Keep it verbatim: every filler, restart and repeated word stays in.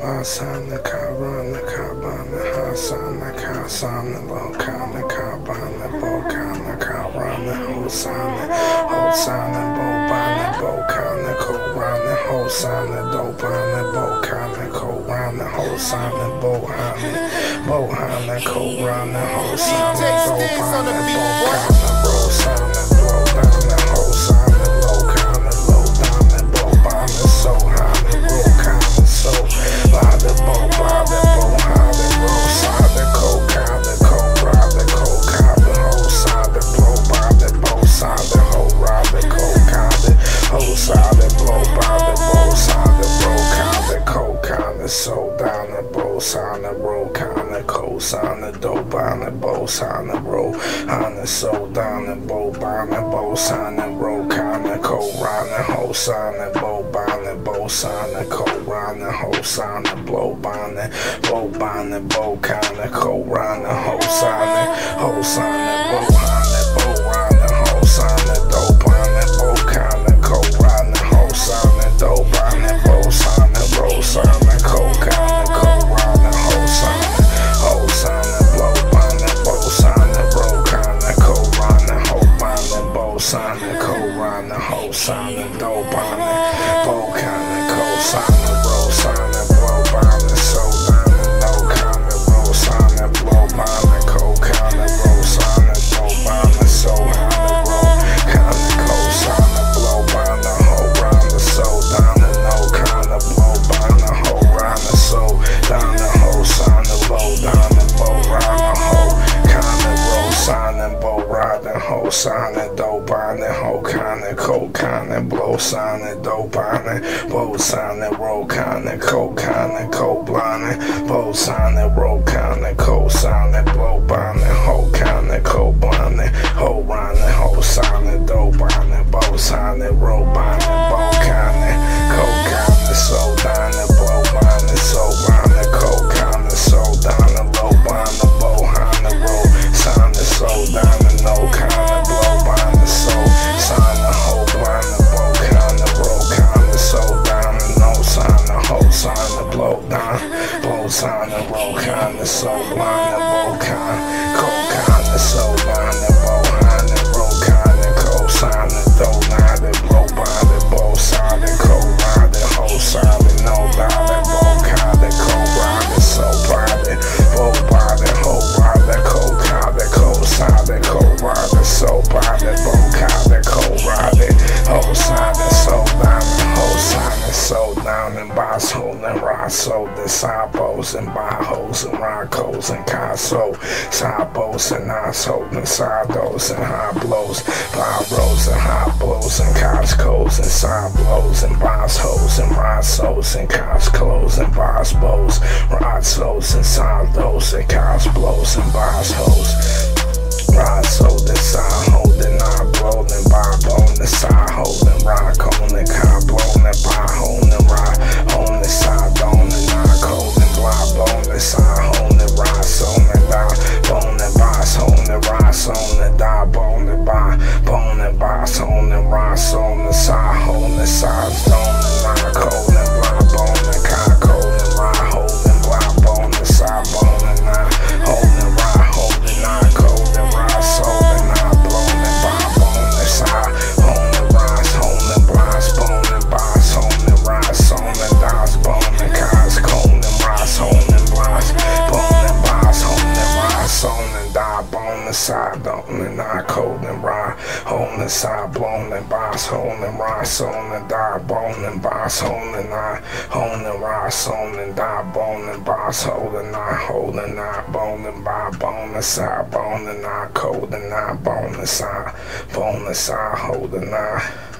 Sign the car, run the car, run the high, sign the car, sign the low, car, the car, run the bow, car, the car, run the whole sign the whole sign the bow, bind the bow, car, the cold, run the whole sign the dope, bind the bow, car, the cold, run the whole sign the bow, hand the bow, hand the cold, run the whole sign the dope, bind the bow, car, the roll, sign the blow, down the whole sign the low, car, the low, down the bow, bind the soul, hand the roll, car, the soul. By the bow, by the bow, how the roll, side the cold, cow, the cold, ride the cold, cow, the whole side, the blow, by the bow, side the whole, ride the cold, cow, the whole side, the blow, by the bow, side the blow, cow, the cold, cow, the soul, down the bow, side the roll, cow, the cold, side the dope, by the bow, side the roll, on the soul, down the bow, by the bow, side the roll, cow, the cold, ride the whole side, the bow, by the bow, side the cold, ride the whole side, the blow, bind the bow, bind the bow, kind of cold, round the whole sign, the whole sign, the bow, behind the bow, round the whole sign, the dope, bind the bow, kind of cold, round the whole sign, the dope, bind the bow, sign the roll, sign the cold, kind of cold, round the whole sign, the whole sign, the blow, bind the bow, sign the roll, kind of cold, round the whole, bind the bow, sign the cold, round the whole sign, the dope, bind the bow, kind of cold, sign the roll, sign the blow, bind the soul, down the low, kind of roll, sign the blow, bind the cold, kind of roll, sign the blow, bind the soul, kind of roll, kind of cold, sign the blow, bind the whole, round the soul, down the low, kind of blow, bind the whole, round the soul, down the whole, sign the low, down the bow, round the whole, kind of roll, sign the bow, ride the whole, sign the dope, bind the whole, kind of cold, kind of blow, sign the dope, bind the bow, sign the roll, kind of cold, kind of cold, blind the bow, sign the roll, kind of cold, sign the blow, bind the whole, kind of cold, blind the whole, round the whole, sign the dope, bind the bow, sign the roll, bind the bow, kind of cold, kind of soul, down the blow, bind the soul, bind the cold, kind of soul, down the low, bind the bow, hand the roll, sign the soul, down the low, kind of blow, bind the soul, sign the whole, blind the bow, kind of roll, kind of soul, down the low, sign the whole, sign the blow, down, blow, sign the roll, kind of soul, blind the bow, kind cold, kind of soul, blind the bow, hand the roll, kind of cold, sign the dough, now the blow, bind the bow, sign the cold, ride the whole, sign the no, down the bow, kind of cold, ride the soul, bind the bow, bind the whole, ride the cold, kind of cold, sign the cold, ride the soul, bind the bow, kind of cold, ride the whole, sign the soul, down the whole, sign the soul, down and boss, hold and ride, soul, the side bows and buy holes and ride coals and car soul, side bows and eyes holding side doors and high blows, buy rolls and high blows and cars coals and side blows and boss holes and ride souls and cars clothes and boss bows, ride souls and side doors and cars blows and boss holes. Ride so the side holding, I blowing, bob on the side holding, rock on the car blowing, by holding, ride on the side, on the knock holding, blob on the side holding, ride so the die, bone the boss on the rise on the die, bone the by, bone the boss on the rise on the side, holding the sides, on the knock holding, blob on the car holding, ride holding, blob on the side, bone the knock holding, ride holding, knock holding, ride so the knock blowing, bob on the side, on the rise, on the blast, bone the boss on the rise, on the dice, bone the cars, cone the rise, on the blast, bone the boss, on the rise, on the die, bone the side, on the knock holding, ride, on the side, blown the boss, on the rise, on the die, bone the boss, on the knot, on the rise, on the die, bone the boss, hold the knot, hold the knot, bone the bob, bone the side, bone the knot, cold the knot, bone the side, bone the side, hold the knot.